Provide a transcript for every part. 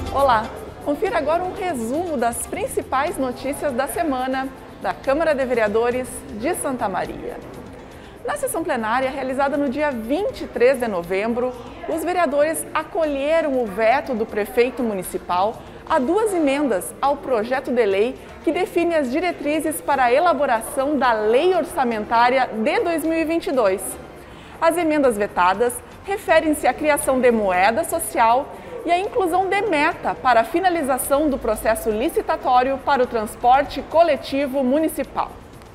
Olá! Confira agora um resumo das principais notícias da semana da Câmara de Vereadores de Santa Maria. Na sessão plenária, realizada no dia 23 de novembro, os vereadores acolheram o veto do prefeito municipal a duas emendas ao projeto de lei que define as diretrizes para a elaboração da Lei Orçamentária de 2022. As emendas vetadas referem-se à criação de moeda social e à inclusão de meta para a finalização do processo licitatório para o transporte coletivo municipal.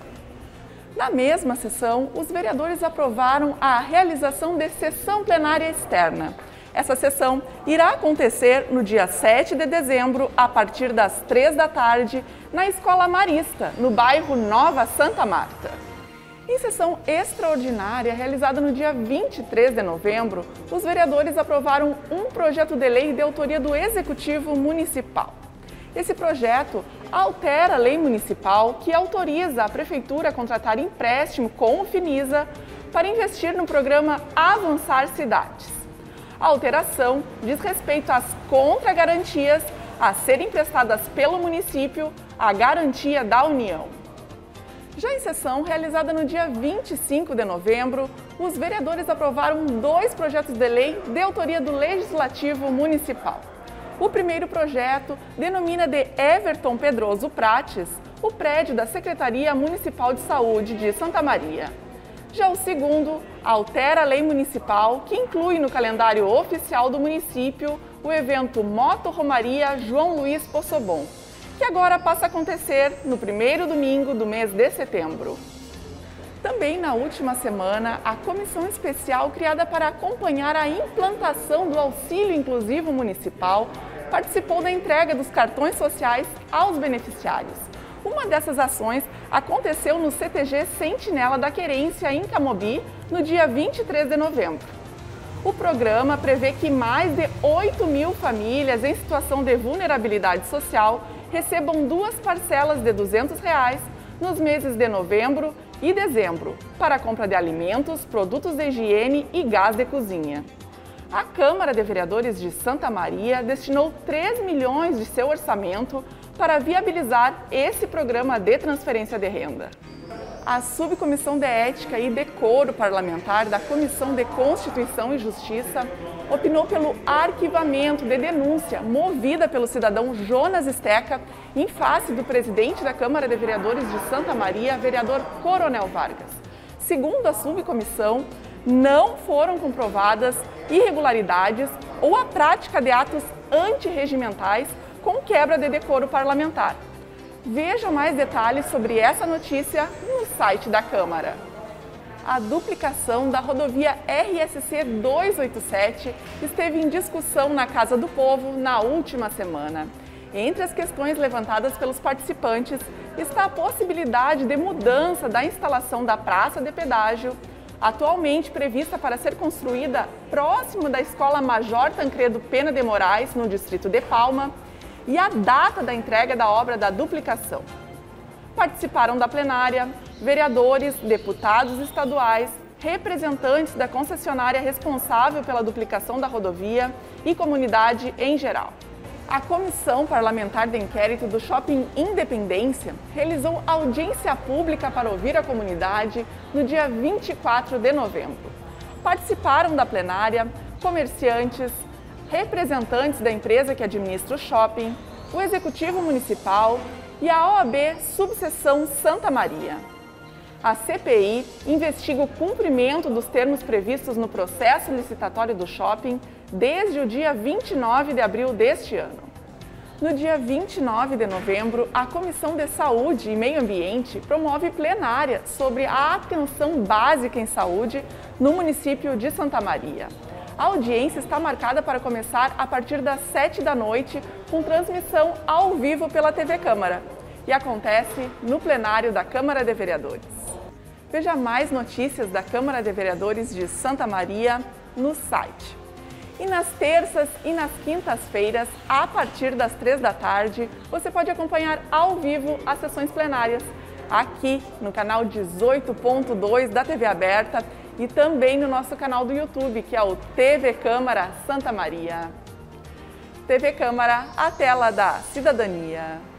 Na mesma sessão, os vereadores aprovaram a realização de sessão plenária externa. Essa sessão irá acontecer no dia 7 de dezembro, a partir das 3 da tarde, na Escola Marista, no bairro Nova Santa Marta. Em sessão extraordinária, realizada no dia 23 de novembro, os vereadores aprovaram um projeto de lei de autoria do Executivo Municipal. Esse projeto altera a lei municipal que autoriza a Prefeitura a contratar empréstimo com o Finisa para investir no programa Avançar Cidades. A alteração diz respeito às contragarantias a serem prestadas pelo município à garantia da União. Já em sessão realizada no dia 25 de novembro, os vereadores aprovaram dois projetos de lei de autoria do Legislativo Municipal. O primeiro projeto denomina de Everton Pedroso Prates o prédio da Secretaria Municipal de Saúde de Santa Maria. Já o segundo altera a lei municipal que inclui no calendário oficial do município o evento Moto Romaria João Luiz Possobon, que agora passa a acontecer no primeiro domingo do mês de setembro. Também na última semana, a comissão especial criada para acompanhar a implantação do Auxílio Inclusivo Municipal participou da entrega dos cartões sociais aos beneficiários. Uma dessas ações aconteceu no CTG Sentinela da Querência, em Camobi, no dia 23 de novembro. O programa prevê que mais de 8.000 famílias em situação de vulnerabilidade social recebam duas parcelas de R$ 200 nos meses de novembro e dezembro para a compra de alimentos, produtos de higiene e gás de cozinha. A Câmara de Vereadores de Santa Maria destinou 3 milhões de seu orçamento para viabilizar esse programa de transferência de renda. A Subcomissão de Ética e Decoro Parlamentar da Comissão de Constituição e Justiça opinou pelo arquivamento de denúncia movida pelo cidadão Jonas Esteca em face do presidente da Câmara de Vereadores de Santa Maria, vereador Coronel Vargas. Segundo a subcomissão, não foram comprovadas irregularidades ou a prática de atos antirregimentais com quebra de decoro parlamentar. Veja mais detalhes sobre essa notícia no site da Câmara. A duplicação da rodovia RSC 287 esteve em discussão na Casa do Povo na última semana. Entre as questões levantadas pelos participantes está a possibilidade de mudança da instalação da praça de pedágio, atualmente prevista para ser construída próximo da Escola Major Tancredo Pena de Moraes, no distrito de Palma, e a data da entrega da obra da duplicação. Participaram da plenária vereadores, deputados estaduais, representantes da concessionária responsável pela duplicação da rodovia e comunidade em geral. A Comissão Parlamentar de Inquérito do Shopping Independência realizou audiência pública para ouvir a comunidade no dia 24 de novembro. Participaram da plenária comerciantes, representantes da empresa que administra o shopping, o Executivo Municipal e a OAB Subseção Santa Maria. A CPI investiga o cumprimento dos termos previstos no processo licitatório do shopping desde o dia 29 de abril deste ano. No dia 29 de novembro, a Comissão de Saúde e Meio Ambiente promove plenária sobre a atenção básica em saúde no município de Santa Maria. A audiência está marcada para começar a partir das 7 da noite, com transmissão ao vivo pela TV Câmara, e acontece no plenário da Câmara de Vereadores. Veja mais notícias da Câmara de Vereadores de Santa Maria no site. E nas terças e nas quintas-feiras, a partir das 3 da tarde, você pode acompanhar ao vivo as sessões plenárias, aqui no canal 18.2 da TV Aberta e também no nosso canal do YouTube, que é o TV Câmara Santa Maria. TV Câmara, a tela da cidadania.